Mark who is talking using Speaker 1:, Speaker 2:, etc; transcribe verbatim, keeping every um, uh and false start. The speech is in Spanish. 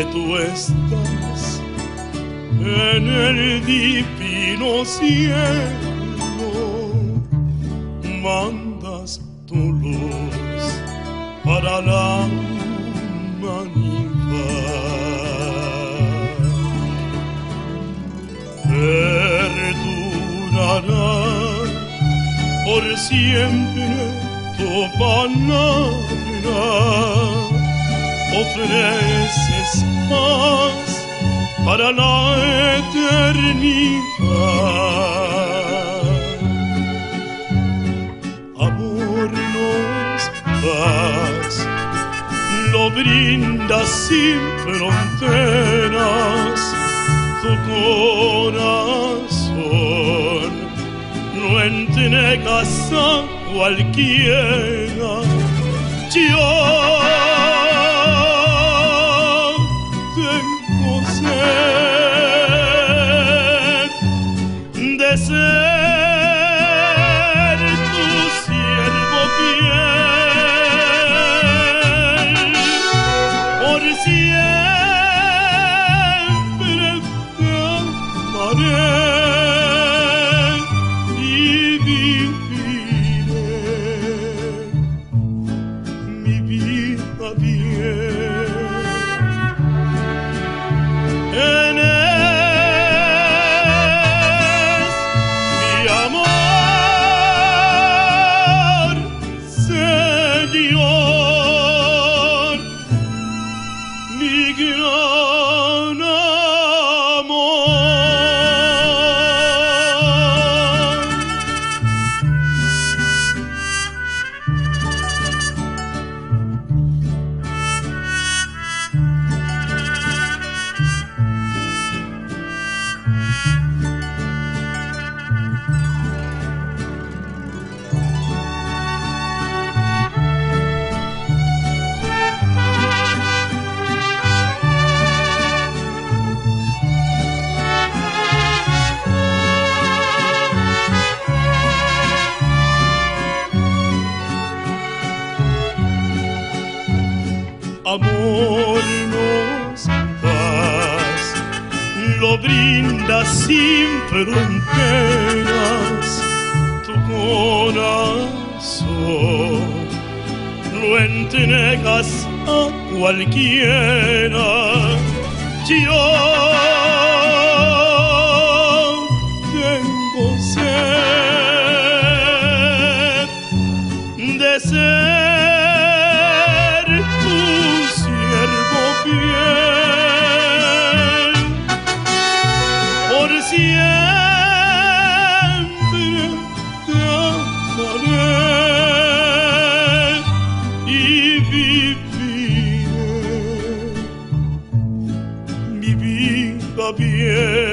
Speaker 1: que tú estás en el divino cielo, mandas tu luz para la humanidad. Perdurará por siempre tu palabra, ofreces paz para la eternidad. Amor nos das, lo brindas sin fronteras, tu corazón no entregas a cualquiera. Yo tengo sed de ser tu siervo fiel, por siempre te amaré y viviré mi vida bien. Gran amor. Amor nos das, lo brindas sin fronteras, tu corazón lo entregas a cualquiera. Yo tengo sed de ser fiel, por siempre te amaré y viviré mi vida bien.